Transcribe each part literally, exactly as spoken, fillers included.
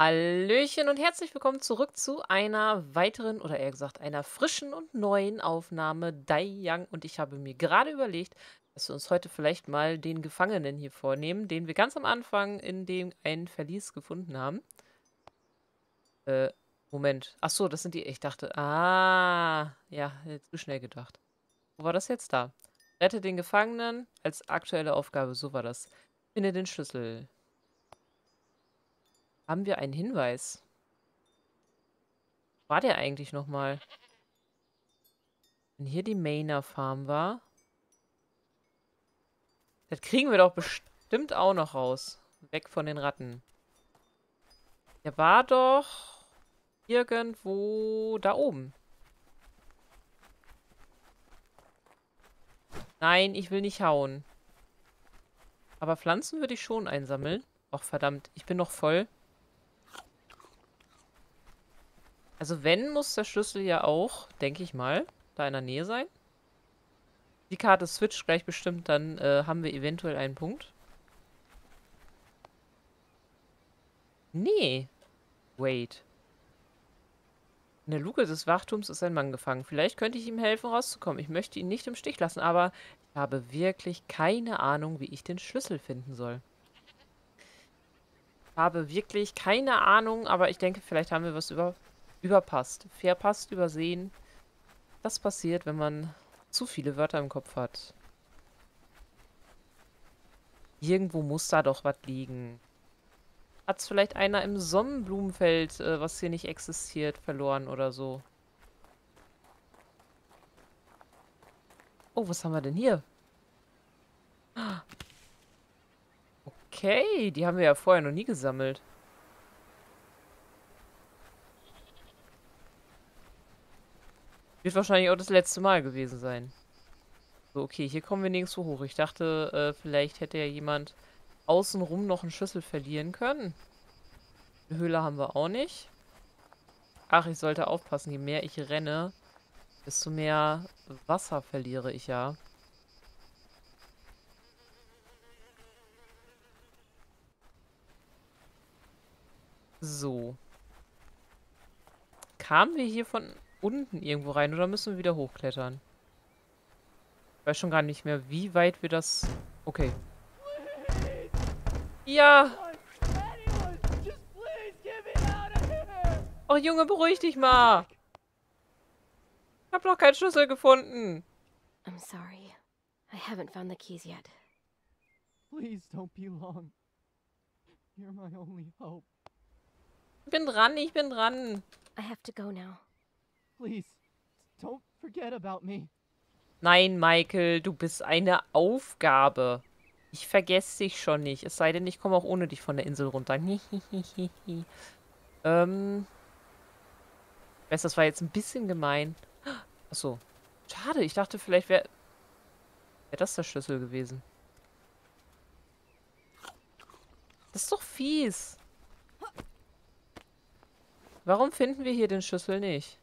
Hallöchen und herzlich willkommen zurück zu einer weiteren oder eher gesagt einer frischen und neuen Aufnahme Dai Young. Und ich habe mir gerade überlegt, dass wir uns heute vielleicht mal den Gefangenen hier vornehmen, den wir ganz am Anfang in dem einen Verlies gefunden haben. Äh, Moment. Ach so, das sind die. Ich dachte, ah, ja, jetzt zu schnell gedacht. Wo war das jetzt da? Rette den Gefangenen als aktuelle Aufgabe. So war das. Finde den Schlüssel. Haben wir einen Hinweis? War der eigentlich nochmal? Wenn hier die Mainer Farm war, das kriegen wir doch bestimmt auch noch raus. Weg von den Ratten. Der war doch irgendwo da oben. Nein, ich will nicht hauen. Aber Pflanzen würde ich schon einsammeln. Och, verdammt, ich bin noch voll. Also wenn, muss der Schlüssel ja auch, denke ich mal, da in der Nähe sein. Die Karte switcht gleich bestimmt, dann äh, haben wir eventuell einen Punkt. Nee. Wait. In der Luke des Wachturms ist ein Mann gefangen. Vielleicht könnte ich ihm helfen, rauszukommen. Ich möchte ihn nicht im Stich lassen, aber ich habe wirklich keine Ahnung, wie ich den Schlüssel finden soll. Ich habe wirklich keine Ahnung, aber ich denke, vielleicht haben wir was über überpasst. Verpasst, übersehen. Das passiert, wenn man zu viele Wörter im Kopf hat. Irgendwo muss da doch was liegen. Hat es vielleicht einer im Sonnenblumenfeld, äh, was hier nicht existiert, verloren oder so? Oh, was haben wir denn hier? Okay, die haben wir ja vorher noch nie gesammelt. Wird wahrscheinlich auch das letzte Mal gewesen sein. So, okay, hier kommen wir nirgendwo hoch. Ich dachte, äh, vielleicht hätte ja jemand außenrum noch einen Schlüssel verlieren können. Eine Höhle haben wir auch nicht. Ach, ich sollte aufpassen. Je mehr ich renne, desto mehr Wasser verliere ich ja. So. Kamen wir hier von unten irgendwo rein oder müssen wir wieder hochklettern? Ich weiß schon gar nicht mehr, wie weit wir das... Okay. Ja! Oh, Junge, beruhig dich mal! Ich hab noch keinen Schlüssel gefunden. I'm sorry. I haven't found the keys yet. Please don't be long. You're my only hope. Ich bin dran, ich bin dran. I have to go now. Please, don't forget about me. Nein, Michael, du bist eine Aufgabe. Ich vergesse dich schon nicht. Es sei denn, ich komme auch ohne dich von der Insel runter. ähm. Ich weiß, das war jetzt ein bisschen gemein. Achso. Schade, ich dachte, vielleicht wäre wär das der Schlüssel gewesen. Das ist doch fies. Warum finden wir hier den Schlüssel nicht?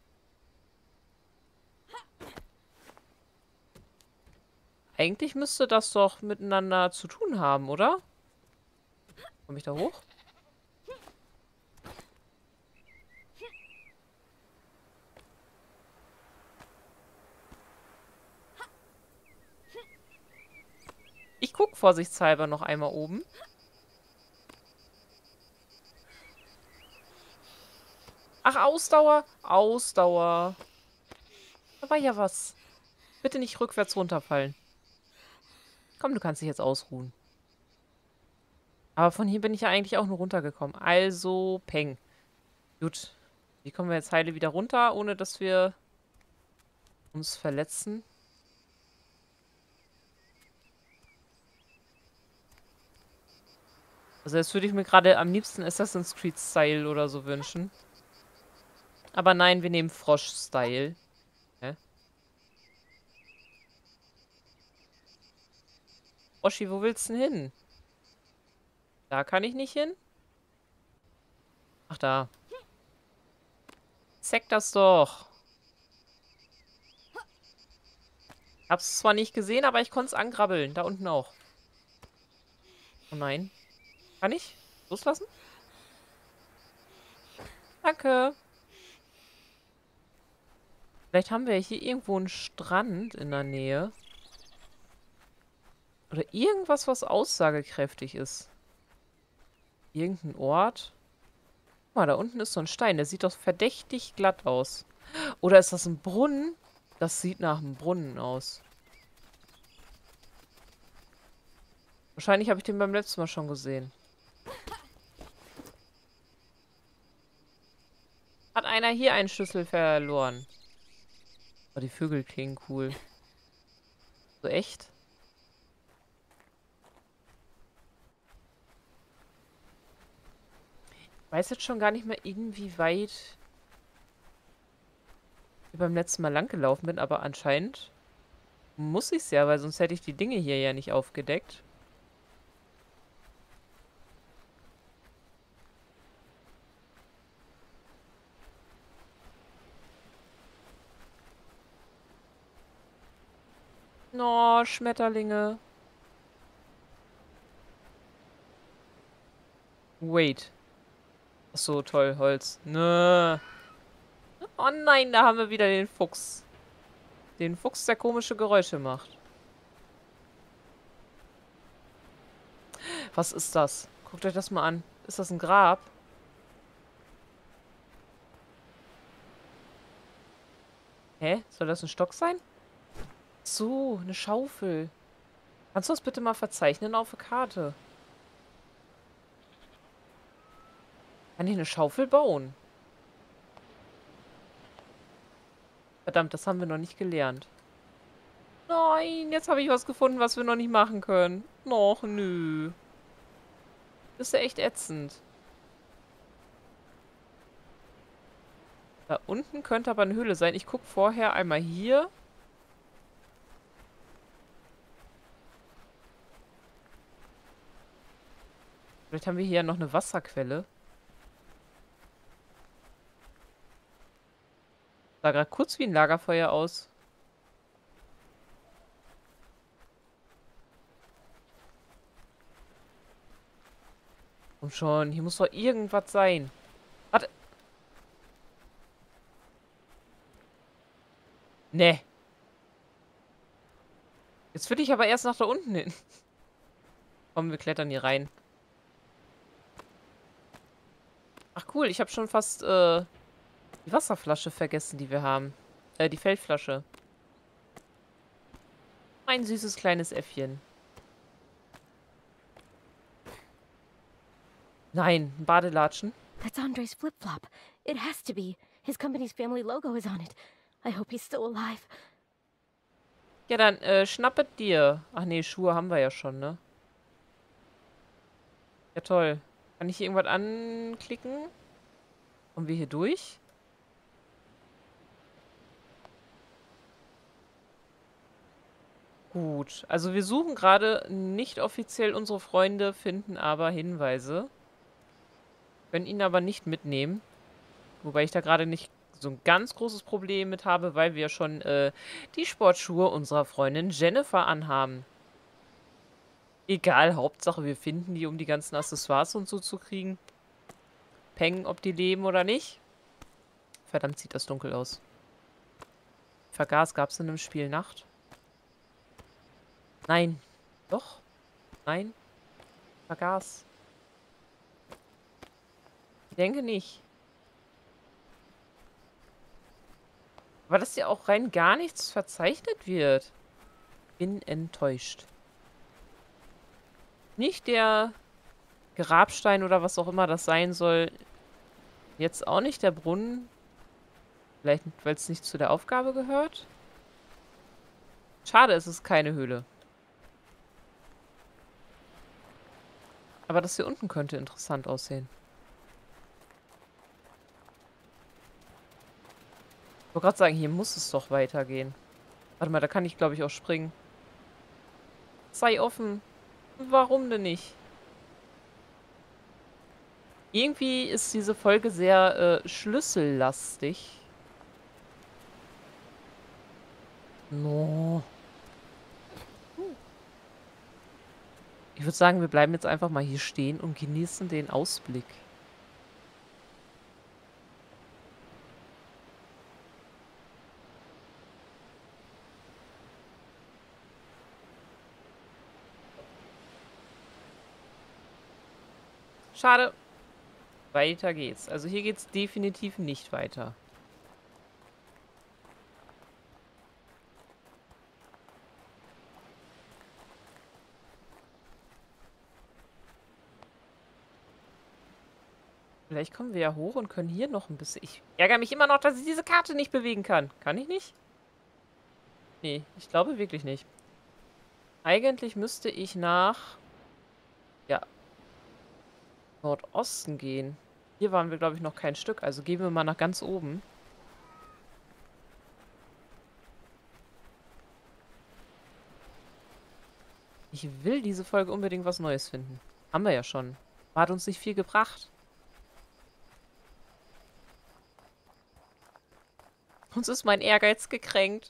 Eigentlich müsste das doch miteinander zu tun haben, oder? Komme ich da hoch? Ich gucke vorsichtshalber noch einmal oben. Ach, Ausdauer. Ausdauer. Da war ja was. Bitte nicht rückwärts runterfallen. Komm, du kannst dich jetzt ausruhen. Aber von hier bin ich ja eigentlich auch nur runtergekommen. Also, Peng. Gut. Wie kommen wir jetzt heile wieder runter, ohne dass wir uns verletzen? Also jetzt würde ich mir gerade am liebsten Assassin's Creed Style oder so wünschen. Aber nein, wir nehmen Frosch Style. Hä? Oschi, wo willst du denn hin? Da kann ich nicht hin? Ach, da. Zeig das doch. Ich hab's zwar nicht gesehen, aber ich konnte es angrabbeln. Da unten auch. Oh nein. Kann ich? Loslassen? Danke. Vielleicht haben wir ja hier irgendwo einen Strand in der Nähe. Oder irgendwas, was aussagekräftig ist. Irgendein Ort. Guck mal, da unten ist so ein Stein. Der sieht doch verdächtig glatt aus. Oder ist das ein Brunnen? Das sieht nach einem Brunnen aus. Wahrscheinlich habe ich den beim letzten Mal schon gesehen. Hat einer hier einen Schlüssel verloren? Oh, die Vögel klingen cool. So echt? Ich weiß jetzt schon gar nicht mehr, irgendwie weit ich beim letzten Mal lang gelaufen bin, aber anscheinend muss ich es ja, weil sonst hätte ich die Dinge hier ja nicht aufgedeckt. Oh, Schmetterlinge. Wait. Ach so, toll, Holz. Nö. Oh nein, da haben wir wieder den Fuchs. Den Fuchs, der komische Geräusche macht. Was ist das? Guckt euch das mal an. Ist das ein Grab? Hä? Soll das ein Stock sein? So, eine Schaufel. Kannst du das bitte mal verzeichnen auf der Karte? Kann ich eine Schaufel bauen? Verdammt, das haben wir noch nicht gelernt. Nein, jetzt habe ich was gefunden, was wir noch nicht machen können. Och, nö. Das ist ja echt ätzend. Da unten könnte aber eine Höhle sein. Ich gucke vorher einmal hier. Vielleicht haben wir hier ja noch eine Wasserquelle. Sah gerade kurz wie ein Lagerfeuer aus. Komm schon, hier muss doch irgendwas sein. Warte. Nee. Jetzt will ich aber erst nach da unten hin. Komm, wir klettern hier rein. Ach cool, ich habe schon fast äh, die Wasserflasche vergessen, die wir haben. Äh, die Feldflasche. Ein süßes kleines Äffchen. Nein, ein Badelatschen. That's Andre's flip-flop. It has to be. His company's family logo is on it. I hope he's still alive. Ja, dann äh, schnappet dir. Ach nee, Schuhe haben wir ja schon, ne? Ja, toll. Kann ich hier irgendwas anklicken? Kommen wir hier durch? Gut. Also wir suchen gerade nicht offiziell unsere Freunde, finden aber Hinweise. Können ihn aber nicht mitnehmen. Wobei ich da gerade nicht so ein ganz großes Problem mit habe, weil wir schon äh, die Sportschuhe unserer Freundin Jennifer anhaben. Egal, Hauptsache wir finden die, um die ganzen Accessoires und so zu kriegen. Peng, ob die leben oder nicht. Verdammt, sieht das dunkel aus. Vergaß, gab es in dem Spiel Nacht? Nein. Doch? Nein? Vergaß. Ich denke nicht. Aber dass ja auch rein gar nichts verzeichnet wird. Bin enttäuscht. Nicht der Grabstein oder was auch immer das sein soll. Jetzt auch nicht der Brunnen. Vielleicht, weil es nicht zu der Aufgabe gehört. Schade, es ist keine Höhle. Aber das hier unten könnte interessant aussehen. Ich wollte gerade sagen, hier muss es doch weitergehen. Warte mal, da kann ich, glaube ich, auch springen. Sei offen. Warum denn nicht? Irgendwie ist diese Folge sehr äh, schlüssellastig. No. Ich würde sagen, wir bleiben jetzt einfach mal hier stehen und genießen den Ausblick. Schade. Weiter geht's. Also hier geht's definitiv nicht weiter. Vielleicht kommen wir ja hoch und können hier noch ein bisschen... Ich ärgere mich immer noch, dass ich diese Karte nicht bewegen kann. Kann ich nicht? Nee, ich glaube wirklich nicht. Eigentlich müsste ich nach... Ja. Nordosten gehen. Hier waren wir, glaube ich, noch kein Stück. Also gehen wir mal nach ganz oben. Ich will diese Folge unbedingt was Neues finden. Haben wir ja schon. Hat uns nicht viel gebracht. Uns ist mein Ehrgeiz gekränkt.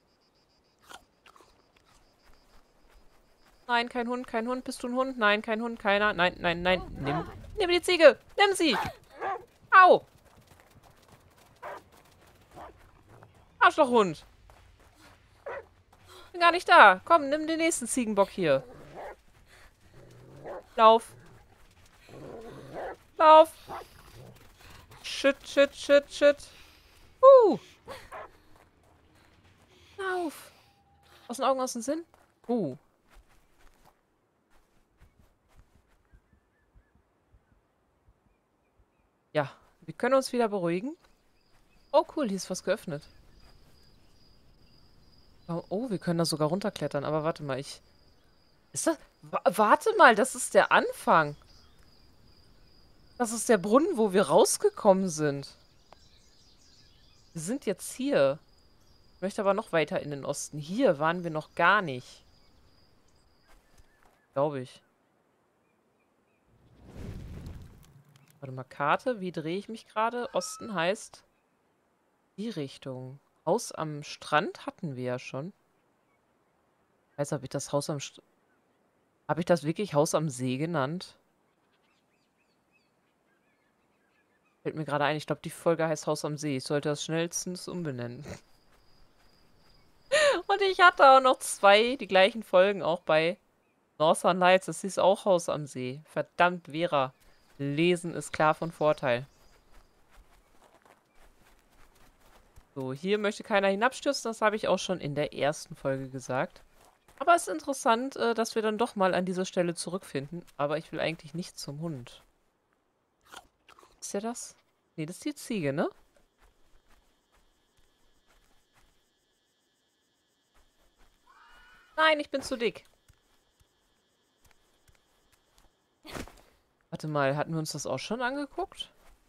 Nein, kein Hund, kein Hund. Bist du ein Hund? Nein, kein Hund, keiner. Nein, nein, nein. Nimm, nimm die Ziege. Nimm sie. Au. Arschlochhund. Bin gar nicht da. Komm, nimm den nächsten Ziegenbock hier. Lauf. Lauf. Shit, shit, shit, shit. Uh. Lauf. Aus den Augen, aus dem Sinn. Uh. Ja, wir können uns wieder beruhigen. Oh, cool, hier ist was geöffnet. Oh, oh, wir können da sogar runterklettern. Aber warte mal, ich... Ist das... W warte mal, das ist der Anfang. Das ist der Brunnen, wo wir rausgekommen sind. Wir sind jetzt hier. Ich möchte aber noch weiter in den Osten. Hier waren wir noch gar nicht. Glaube ich. Warte mal, Karte. Wie drehe ich mich gerade? Osten heißt die Richtung. Haus am Strand hatten wir ja schon. Ich weiß, habe ich das Haus am Strand... Habe ich das wirklich Haus am See genannt? Fällt mir gerade ein, ich glaube, die Folge heißt Haus am See. Ich sollte das schnellstens umbenennen. Und ich hatte auch noch zwei, die gleichen Folgen, auch bei Northern Lights. Das ist auch Haus am See. Verdammt, Vera. Lesen ist klar von Vorteil. So, hier möchte keiner hinabstürzen. Das habe ich auch schon in der ersten Folge gesagt. Aber es ist interessant, äh, dass wir dann doch mal an dieser Stelle zurückfinden. Aber ich will eigentlich nicht zum Hund. Ist der das? Nee, das ist die Ziege, ne? Nein, ich bin zu dick. Warte mal, hatten wir uns das auch schon angeguckt?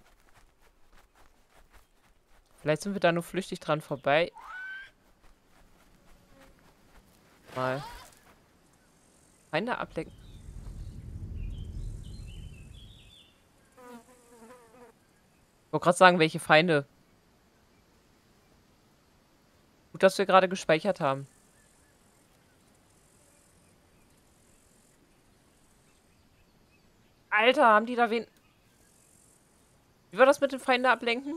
Vielleicht sind wir da nur flüchtig dran vorbei. Mal. Feinde ablenken. Ich wollte gerade sagen, welche Feinde. Gut, dass wir gerade gespeichert haben. Alter, haben die da wen... Wie war das mit den Feinde ablenken?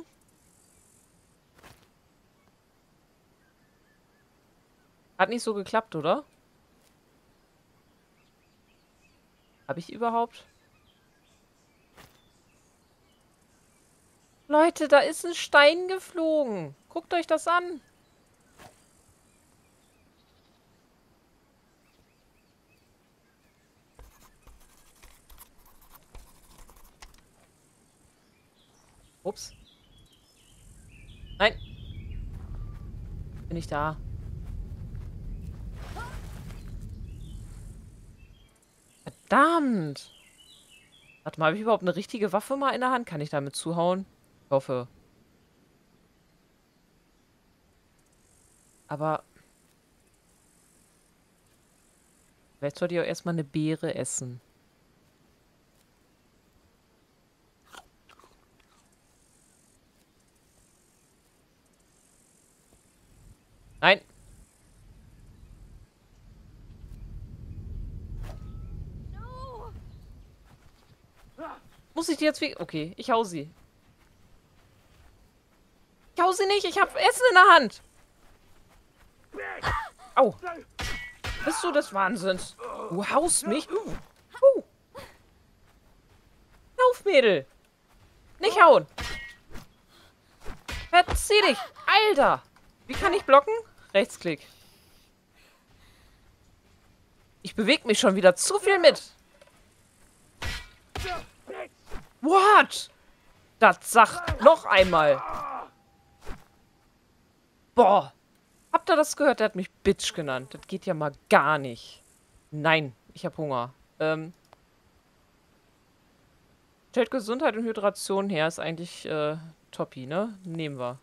Hat nicht so geklappt, oder? Habe ich überhaupt? Leute, da ist ein Stein geflogen. Guckt euch das an. Ups. Nein. Bin ich da. Verdammt. Warte mal, habe ich überhaupt eine richtige Waffe mal in der Hand? Kann ich damit zuhauen? Ich hoffe. Aber... Vielleicht sollte ich auch erstmal eine Beere essen. Nein. Muss ich die jetzt wie... Okay, ich hau sie. Ich hau sie nicht, ich hab Essen in der Hand. Au. Bist du des Wahnsinns? Du haust mich? Uh. Uh. Lauf, Mädel! Nicht hauen! Verzieh dich! Alter! Wie kann ich blocken? Rechtsklick. Ich bewege mich schon wieder zu viel mit. What? Das sagt noch einmal. Boah. Habt ihr das gehört? Der hat mich Bitch genannt. Das geht ja mal gar nicht. Nein, ich habe Hunger. Ähm. Stellt Gesundheit und Hydration her. Ist eigentlich äh, toppi, ne? Nehmen wir.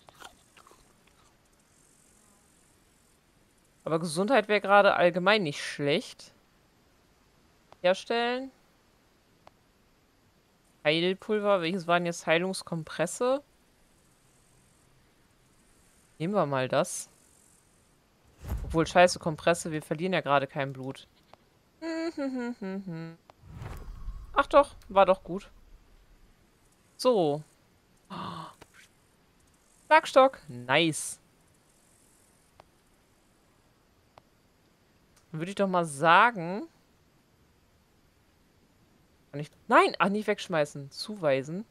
Aber Gesundheit wäre gerade allgemein nicht schlecht. Herstellen. Heilpulver. Welches waren jetzt Heilungskompresse? Nehmen wir mal das. Obwohl, scheiße, Kompresse. Wir verlieren ja gerade kein Blut. Ach doch, war doch gut. So. Schlagstock. Nice. Dann würde ich doch mal sagen... Kann ich... Nein! Ach, nicht wegschmeißen. Zuweisen.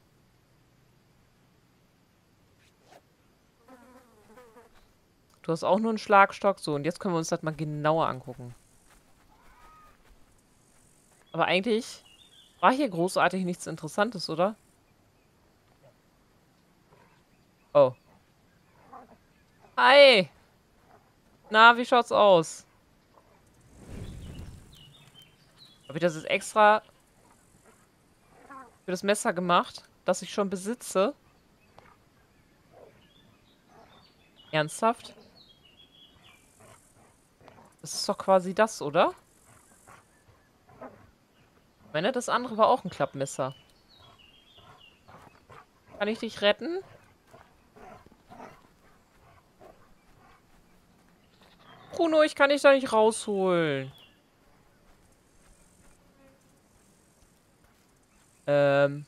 Du hast auch nur einen Schlagstock. So, und jetzt können wir uns das mal genauer angucken. Aber eigentlich war hier großartig nichts Interessantes, oder? Oh. Hi! Na, wie schaut's aus? Habe ich das jetzt extra für das Messer gemacht, das ich schon besitze? Ernsthaft? Das ist doch quasi das, oder? Ich meine, das andere war auch ein Klappmesser. Kann ich dich retten? Bruno, ich kann dich da nicht rausholen. Ähm.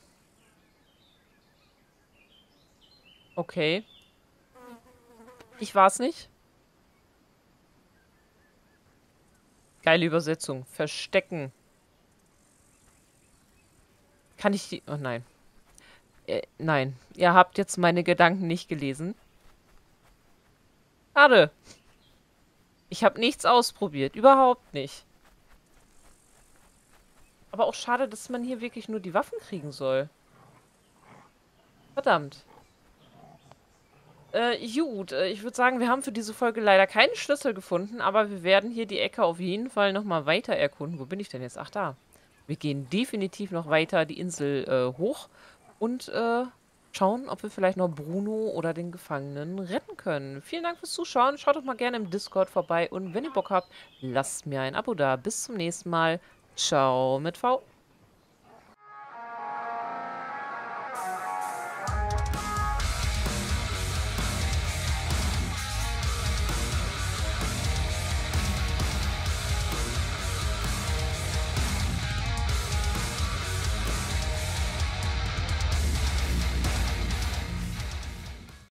Okay. Ich war's nicht. Geile Übersetzung. Verstecken. Kann ich die... Oh nein. Äh, nein. Ihr habt jetzt meine Gedanken nicht gelesen. Schade. Ich habe nichts ausprobiert. Überhaupt nicht. Aber auch schade, dass man hier wirklich nur die Waffen kriegen soll. Verdammt. Äh, gut. Äh, ich würde sagen, wir haben für diese Folge leider keinen Schlüssel gefunden, aber wir werden hier die Ecke auf jeden Fall nochmal weiter erkunden. Wo bin ich denn jetzt? Ach, da. Wir gehen definitiv noch weiter die Insel äh, hoch und äh, schauen, ob wir vielleicht noch Bruno oder den Gefangenen retten können. Vielen Dank fürs Zuschauen. Schaut doch mal gerne im Discord vorbei und wenn ihr Bock habt, lasst mir ein Abo da. Bis zum nächsten Mal. Ciao mit V.